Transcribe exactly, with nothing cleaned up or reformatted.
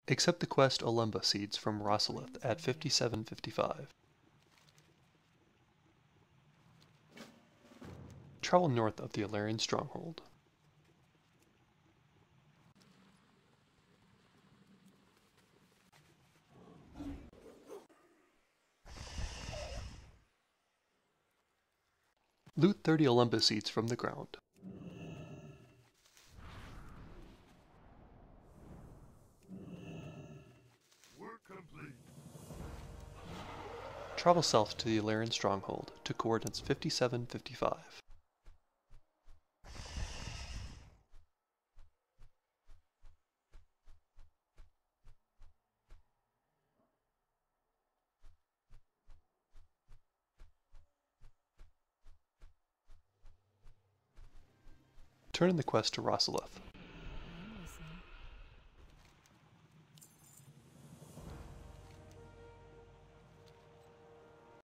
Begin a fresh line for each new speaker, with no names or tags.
Accept the quest OLEMBA Seeds from ROS'ELETH at fifty-seven fifty-five. Travel north of the Allerian Stronghold. Loot thirty OLEMBA Seeds from the ground. Travel south to the Allerian Stronghold to coordinates fifty-seven fifty-five. Turn in the quest to ROS'ELETH.